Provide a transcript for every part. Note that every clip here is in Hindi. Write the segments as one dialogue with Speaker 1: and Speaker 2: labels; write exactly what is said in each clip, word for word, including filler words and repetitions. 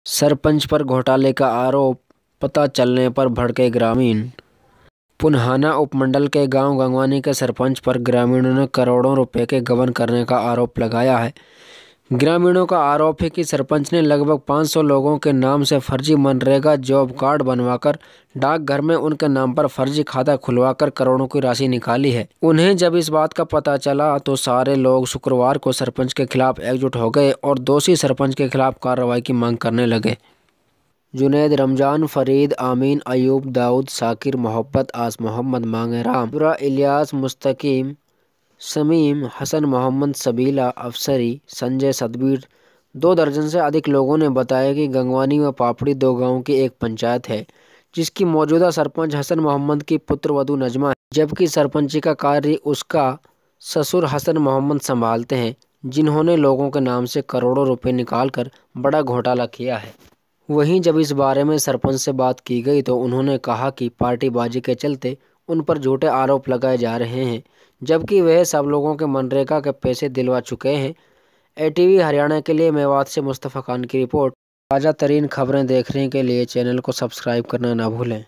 Speaker 1: सरपंच पर घोटाले का आरोप, पता चलने पर भड़के ग्रामीण। पुन्हाना उपमंडल के गांव गंगवानी के सरपंच पर ग्रामीणों ने करोड़ों रुपए के गबन करने का आरोप लगाया है। ग्रामीणों का आरोप है कि सरपंच ने लगभग पाँच सौ लोगों के नाम से फर्जी मनरेगा जॉब कार्ड बनवाकर डाकघर में उनके नाम पर फर्जी खाता खुलवाकर करोड़ों की राशि निकाली है। उन्हें जब इस बात का पता चला तो सारे लोग शुक्रवार को सरपंच के खिलाफ एकजुट हो गए और दोषी सरपंच के खिलाफ कार्रवाई की मांग करने लगे। जुनैद, रमजान, फरीद, आमीन, अयूब, दाऊद, साकिर, मोहब्बत, आस मोहम्मद, मांगेराम, बुरा, इलियास, मुस्तकीम, समीम, हसन मोहम्मद, सबीला, अफसरी, संजय, सतबीर, दो दर्जन से अधिक लोगों ने बताया कि गंगवानी व पापड़ी दो गांवों की एक पंचायत है जिसकी मौजूदा सरपंच हसन मोहम्मद की पुत्रवधू नजमा है, जबकि सरपंची का कार्य उसका ससुर हसन मोहम्मद संभालते हैं, जिन्होंने लोगों के नाम से करोड़ों रुपए निकालकर बड़ा घोटाला किया है। वहीं जब इस बारे में सरपंच से बात की गई तो उन्होंने कहा कि पार्टीबाजी के चलते उन पर झूठे आरोप लगाए जा रहे हैं, जबकि वह सब लोगों के मनरेगा के पैसे दिलवा चुके हैं। एटीवी हरियाणा के लिए मेवात से मुस्तफ़ा खान की रिपोर्ट। ताज़ा तरीन खबरें देखने के लिए चैनल को सब्सक्राइब करना ना भूलें।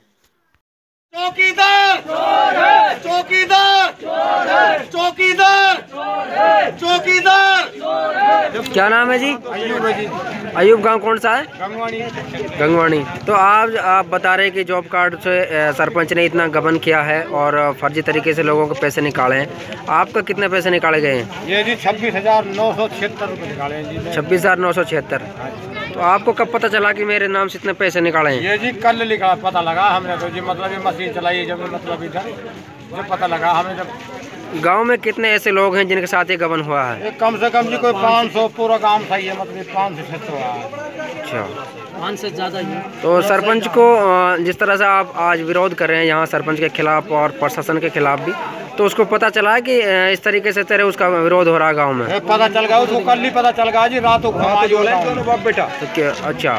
Speaker 2: चौकीदार चौकीदार चौकीदार चौकीदार।
Speaker 1: क्या नाम है जी?
Speaker 2: अयूब है जी।
Speaker 1: अयूब, गांव कौन सा है?
Speaker 2: गंगवानी।
Speaker 1: गंगवानी। तो आप आप बता रहे हैं कि जॉब कार्ड से अ, सरपंच ने इतना गबन किया है और फर्जी तरीके से लोगों के पैसे निकाले हैं। आपका कितने पैसे निकाले गए हैं?
Speaker 2: ये जी छब्बीस हजार नौ सौ छिहत्तर रुपये निकाले हैं जी।
Speaker 1: छब्बीस हजार नौ सौ छिहत्तर। तो आपको कब पता चला कि मेरे नाम से इतने पैसे निकाले हैं?
Speaker 2: ये जी कल लिखा पता लगा हमने तो जी, मतलब ये मशीन चलाई जब मतलब इधर जब पता लगा हमें। जब
Speaker 1: गांव में कितने ऐसे लोग हैं जिनके साथ ये गबन हुआ है?
Speaker 2: ये कम से कम जी कोई पाँच सौ पूरा काम सही है, मतलब पाँच सौ छः सौ।
Speaker 1: अच्छा,
Speaker 2: पाँच से ज़्यादा ही।
Speaker 1: तो सरपंच को अ, जिस तरह से आप आज विरोध कर रहे हैं यहाँ सरपंच के खिलाफ और प्रशासन के खिलाफ भी, तो उसको पता चला है कि अ, इस तरीके से तेरे उसका विरोध हो रहा है गांव में?
Speaker 2: ये पता चल गया उसको, कल ही पता चल गया जी, रात को बेटा।
Speaker 1: तो क्या? अच्छा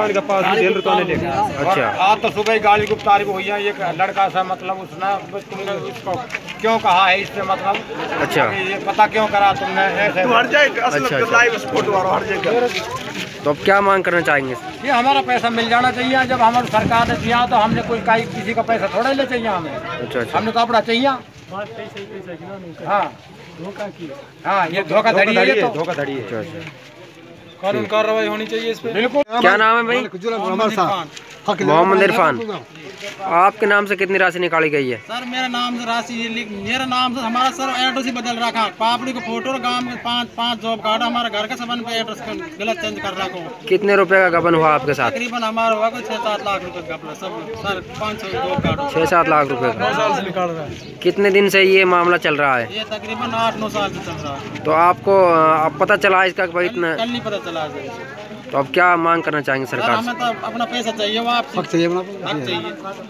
Speaker 1: अच्छा।
Speaker 2: आज तो सुबह ही गाड़ी की तारीफ हुई है। एक लड़का सा मतलब उसने तुमने उसको क्यों कहा है इससे, मतलब
Speaker 1: अच्छा,
Speaker 2: ये पता क्यों करा तुमने ऐसे।
Speaker 1: अच्छा, अच्छा। तो अब क्या मांग करना चाहेंगे?
Speaker 2: ये हमारा पैसा मिल जाना चाहिए। जब हमारी सरकार ने दिया तो हमने कोई का किसी का पैसा थोड़ा ही ले चाहिए हमें।
Speaker 1: अच्छा अच्छा।
Speaker 2: हमने तो अपना चाहिए। हाँ हाँ, ये धोखाधड़ी है, ये तो
Speaker 1: धोखाधड़ी है। अच्छा अच्छा।
Speaker 2: कानून कार्रवाई होनी चाहिए इस पे। बिल्कुल।
Speaker 1: क्या नाम है भाई? मोहम्मद इरफान। आपके नाम से कितनी राशि निकाली गई है?
Speaker 3: सर मेरा नाम से राशि ये लिख, मेरा नाम से हमारा सर एड्रेस ही बदल रखा। पापड़ी को फोटो गांव में पाँच पाँच जॉब कार्ड हमारे घर के संबंध पे एड्रेस गलत चेंज कर रखा हूँ।
Speaker 1: कितने रुपए का गबन हुआ आपके साथ?
Speaker 3: तकरीबन हमारा हुआ छह सात लाख रुपए का प्लस सब सर पाँच सौ जॉब कार्ड
Speaker 1: छः सात लाख रुपए का।
Speaker 3: साल से निकाल रहा है।
Speaker 1: कितने दिन से ये मामला चल रहा है?
Speaker 3: ये तकरीबन आठ नौ साल से चल रहा है।
Speaker 1: तो आपको अब पता चला इसका कि भाई इतना?
Speaker 3: कल नहीं पता चला।
Speaker 1: तो अब क्या मांग करना चाहेंगे सरकार से?
Speaker 3: हमें तो अपना पैसा चाहिए, वो आप चाहिए, चाहिए।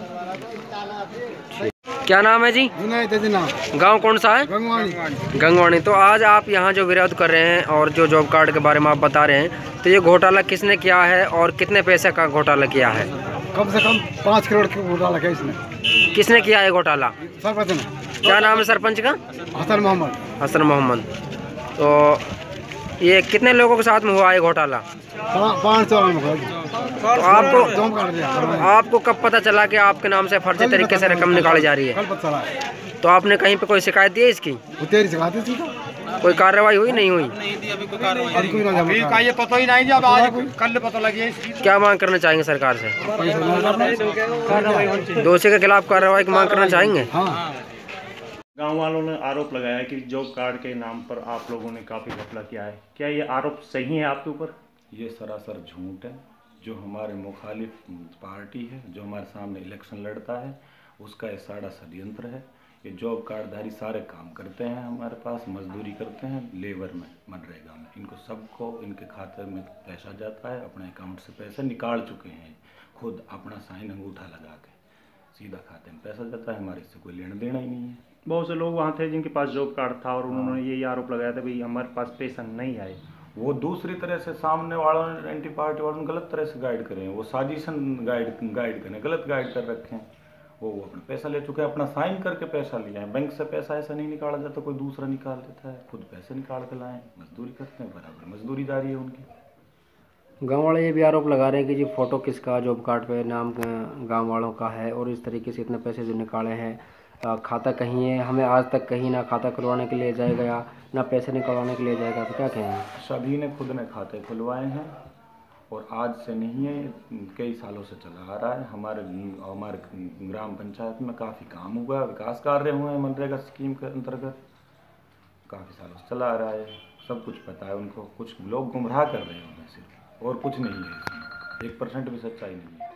Speaker 1: क्या नाम है जी? गांव कौन सा है?
Speaker 2: गंगवानी।
Speaker 1: गंगवानी। तो आज आप यहाँ जो विरोध कर रहे हैं और जो जॉब कार्ड के बारे में आप बता रहे हैं, तो ये घोटाला किसने किया है और कितने पैसे का घोटाला किया है?
Speaker 2: कम से कम पाँच करोड़ का घोटाला किया इसने।
Speaker 1: किसने किया है घोटाला?
Speaker 2: सरपंच ने।
Speaker 1: क्या नाम है सरपंच का?
Speaker 2: हसन मोहम्मद।
Speaker 1: हसन मोहम्मद। तो ये कितने लोगों के साथ में हुआ है घोटाला?
Speaker 2: पाँच सौ।
Speaker 1: तो आपको आपको कब पता चला कि आपके नाम से फर्जी तरीके से रकम निकाली जा रही है? तो आपने कहीं पे कोई शिकायत दी है इसकी? कोई कार्रवाई हुई नहीं हुई?
Speaker 2: अभी का ये पता ही नहीं, जब आज कल पता लगी इसकी।
Speaker 1: क्या मांग करना चाहेंगे सरकार से? दोषी के खिलाफ कार्रवाई की मांग करना चाहेंगे?
Speaker 4: गांव वालों ने आरोप लगाया है कि जॉब कार्ड के नाम पर आप लोगों ने काफ़ी घपला किया है। क्या ये आरोप सही है आपके ऊपर?
Speaker 5: ये सरासर झूठ है। जो हमारे मुखालिफ पार्टी है, जो हमारे सामने इलेक्शन लड़ता है, उसका ये सारा षड्यंत्र है। ये जॉब कार्डधारी सारे काम करते हैं, हमारे पास मजदूरी करते हैं लेबर में, मनरेगा में। इनको सबको इनके खाते में पैसा जाता है, अपने अकाउंट से पैसे निकाल चुके हैं, खुद अपना साइन अंगूठा लगा के सीधा खाते में पैसा जाता है। हमारे इससे कोई लेना देना ही नहीं है।
Speaker 4: बहुत से लोग वहाँ थे जिनके पास जॉब कार्ड था और उन्होंने यही आरोप लगाया था भाई हमारे पास पैसा नहीं आए।
Speaker 5: वो दूसरी तरह से सामने वालों ने, एंटी पार्टी वालों ने गलत तरह से गाइड करे हैं। वो साजिशन गाइड गाइड करें, गलत गाइड कर रखे हैं। वो वो अपना पैसा ले चुके हैं, अपना साइन करके पैसा लिया है। बैंक से पैसा ऐसा नहीं निकाला जाता, कोई दूसरा निकाल देता है। खुद पैसे निकाल के लाए, मजदूरी करते हैं, बराबर मजदूरी जारी है उनकी।
Speaker 1: गांव वाले ये भी आरोप लगा रहे हैं कि जी फोटो किसका जॉब कार्ड पे नाम गांव वालों का है और इस तरीके से इतने पैसे जो निकाले हैं, अ, खाता कहीं है, हमें आज तक कहीं ना खाता खुलवाने के लिए जाया गया ना पैसे निकलवाने के लिए जाएगा, तो क्या कहेंगे?
Speaker 5: सभी ने खुद ने खाते खुलवाए हैं और आज से नहीं है, कई सालों से चला आ रहा है। हमारे हमारे ग्राम पंचायत में काफ़ी काम हुआ है, विकास कार्य हुए हैं मनरेगा स्कीम के अंतर्गत, काफ़ी सालों से चला आ रहा है। सब कुछ पता है उनको, कुछ लोग गुमराह कर रहे हैं उनमें से, और कुछ नहीं है इसमें, एक परसेंट भी सच्चाई नहीं है।